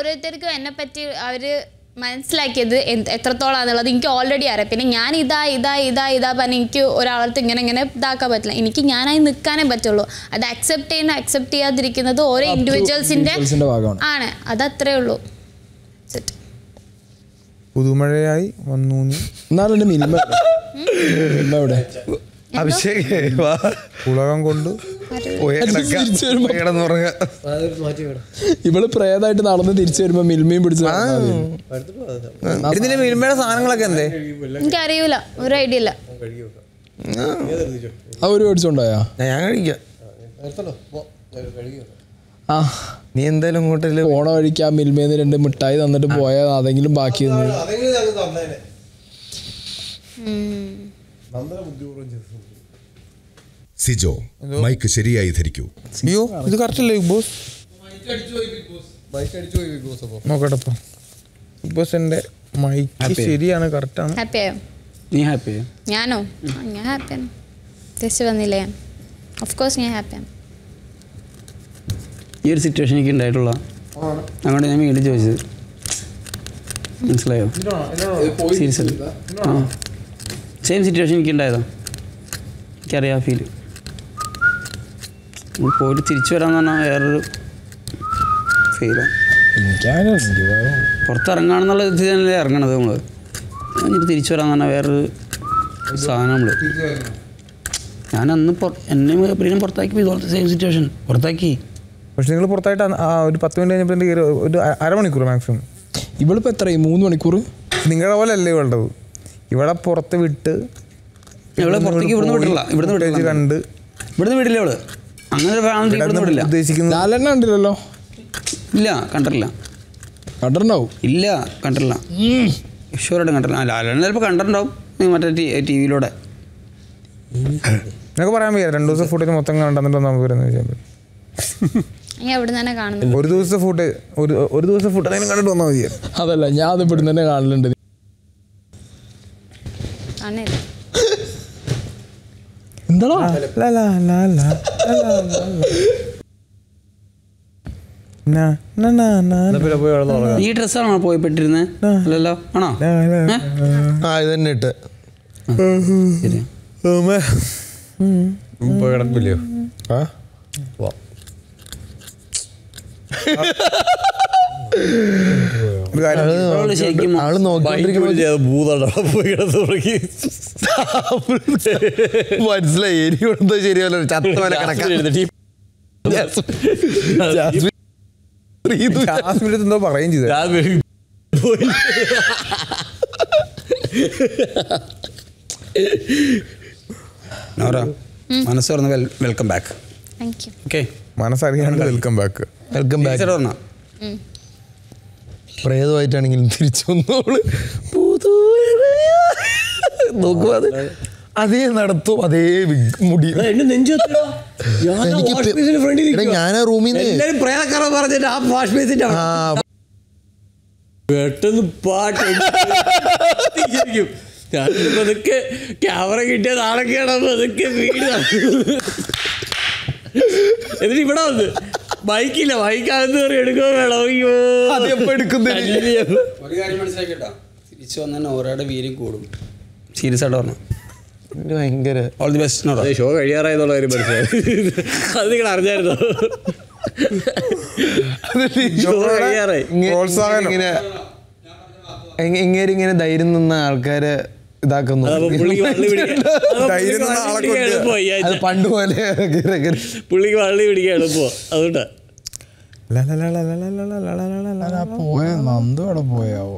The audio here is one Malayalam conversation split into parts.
ഓരോരുത്തർക്കും എന്നെ പറ്റി അവർ മനസ്സിലാക്കിയത് എത്രത്തോളാന്നുള്ളത് എനിക്ക് ഓൾറെഡി അറിയാം. പിന്നെ ഞാൻ ഇതാ പറഞ്ഞ് എനിക്ക് ഒരാളടുത്ത് ഇങ്ങനെ ഇതാക്കാൻ പറ്റില്ല. എനിക്ക് ഞാനായി നിൽക്കാനേ പറ്റുള്ളൂ. അത് അക്സെപ്റ്റ് ചെയ്യാതിരിക്കുന്നത് ഓരോ ഇൻഡിവിജ്വൽസിൻ്റെ ആണ്. അതത്രേ ഉള്ളൂ. പുതുമഴയായി വന്നു അഭിഷേക് ഉലകം കൊണ്ട് ഇവള് പ്രേതായിട്ട് നടന്ന് തിരിച്ചു വരുമ്പോ മിൽമയും പിടിച്ചു. ഇതിന്റെ മിൽമയുടെ സാധനങ്ങളൊക്കെ എന്തേ എനിക്കറിയൂല, ഒരു ഐഡിയ ഇല്ല. അവര് മേടിച്ചോണ്ടായാ ഞാൻ കഴിക്കാം. നീ എന്തായാലും ഇങ്ങോട്ടല്ലേ പോണ വഴിക്ക് ആ മിൽമേന്ന് 2 മിഠായി തന്നിട്ട് പോയാൽ അതെങ്കിലും ബാക്കി സിജോ മൈക്ക് ശരിയായി ധരിക്കൂ. അയ്യോ ഇത് കറക്റ്റ് അല്ലേ ബിഗ് ബോസ്? നോക്കട്ടെ ബിഗ് ബോസിന്റെ മൈക്ക് ശരിയാണ്, കറക്റ്റാണ്. ഹാപ്പിയായോ? നീ ഹാപ്പിയായോ? ഞാനോ? ഞാൻ ഹാപ്പിയാണ്. തിരിച്ചു വന്നില്ലേ ഞാൻ? ഓഫ് കോഴ്സ് ഞാൻ ഹാപ്പിയാണ്. ഈ ഒരു സിറ്റുവേഷൻ എനിക്ക് ഉണ്ടായിട്ടുള്ള അങ്ങോട്ട് ഞാൻ വീണ്ടും ചോദിച്ചത് മനസ്സിലായോ? സീരിയസ് ആ സെയിം സിറ്റുവേഷൻ എനിക്ക് ഉണ്ടായതാ. എനിക്കറിയാം ആ ഫീല്. പോയിട്ട് തിരിച്ചു വരാമെന്ന് പറഞ്ഞാൽ വേറൊരു ഫീലാണ്. പുറത്തിറങ്ങാണെന്നുള്ള ഇത് തന്നെയല്ലേ ഇറങ്ങണത് നമ്മൾ. എന്നിട്ട് തിരിച്ചു വരാമെന്ന് പറഞ്ഞാൽ വേറൊരു സാധനം നമ്മൾ. ഞാനന്ന് എന്നെ പ്രിയം പുറത്താക്കി ഇതുപോലത്തെ സെയിം സിറ്റുവേഷൻ പുറത്താക്കി. പക്ഷെ നിങ്ങൾ പുറത്തായിട്ട് ഒരു 10 മിനിറ്റ് കഴിഞ്ഞപ്പോൾ ഒരു അരമണിക്കൂർ മാക്സിമം. ഇവളിപ്പോൾ എത്രയായി? 3 മണിക്കൂർ. നിങ്ങളുടെ പോലെ അല്ലേ ഇവളുടേത്? ഇവിടെ പുറത്ത് വിട്ട് ഇവളെ പുറത്തേക്ക് ഇവിടുന്ന് വിടില്ല. ഇവിടുന്ന് കണ്ട് ഇവിടുന്ന് വിടില്ല അവള്. അങ്ങനെ വിടില്ല. ഉദ്ദേശിക്കുന്നത് ലാലെണ്ണ കണ്ടില്ലല്ലോ? ഇല്ല, കണ്ടിട്ടില്ല. കണ്ടിട്ടുണ്ടാവും? ഇല്ല, കണ്ടിട്ടില്ല. ഷുവറായിട്ടും കണ്ടിട്ടില്ല. ലാലെണ്ണ ചിലപ്പോൾ കണ്ടിട്ടുണ്ടാവും മറ്റേ ടി വിയിലൂടെ. നിങ്ങൾക്ക് പറയാൻ വയ്യ 2 ദിവസം ഫുട്ടേജ് മൊത്തം കണ്ടെന്നിട്ട് നമുക്ക് വരുന്നത് വെച്ചാൽ ഒരു ദിവസത്തെ ഫുട്ടേജ് കണ്ടിട്ട് വന്നാൽ മതിയോ? അതല്ല, ഞാൻ അത് ഇവിടുന്ന് തന്നെ കാണലുണ്ട്. എന്താ ഈ ഡ്രസ്സാണോ പോയി പെട്ടിരുന്നത്? അല്ലല്ലോ, ആണോ? ഇത് തന്നെ ഇട്ട് കിടക്കില്ലയോ? മനസ്സിലായി. എനിക്കെന്തോ ശരിയല്ലോ ചത്തവരെ എന്തോ പറയുകയും ചെയ്തു. മനസ്സ് പറഞ്ഞ വെൽക്കം ബാക്ക്. ഓക്കെ, മനസ്സറിയാണ്ട് വെൽക്കം ബാക്ക്. വെൽക്കം ബാക്ക് പറഞ്ഞ പ്രേതമായിട്ടാണെങ്കിലും തിരിച്ചു വന്നോള് നോക്കുക. അതേ നടത്തും, അതേ മുടി. ഞാൻ റൂമിൽ പെട്ടെന്ന് പാട്ട് പതുക്കെ ക്യാമറ കിട്ടിയ നാളൊക്കെയാണ് പതുക്കെ വീട്. എന്നിട്ട് ഇവിടെ വന്ന് ബൈക്കില്ല, ബൈക്കാണെന്ന് പറയും എടുക്കുക വേണം. അയ്യോ ഒരു കാര്യം മനസ്സിലാക്കിട്ടാ, തിരിച്ചു വന്നാൽ ഓരോടെ വീര്യം കൂടും. സീരിയസ് ആയിട്ട് പറഞ്ഞു. ഭയങ്കര ഓൾ ദി ബെസ്റ്റ്. ഷോ കഴിയാറായെന്നുള്ള കാര്യം മനസ്സിലായി. അത് നിങ്ങൾ അറിഞ്ഞായിരുന്നോ? ഇങ്ങനെ ധൈര്യം നിന്ന ആൾക്കാരെ ഇതാക്കുന്നു. പണ്ട് പോലെ പുള്ളിക്ക് വള്ളി പിടിക്കാൻ എളുപ്പോ. അതുകൊണ്ടാ പോയ നന്ദു അവിടെ പോയാവോ?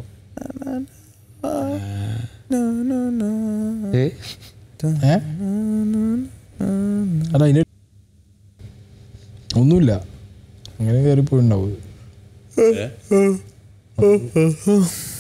അല്ല, ഇനി ഒന്നുമില്ല, അങ്ങനെ കയറി പോയിണ്ടാവും.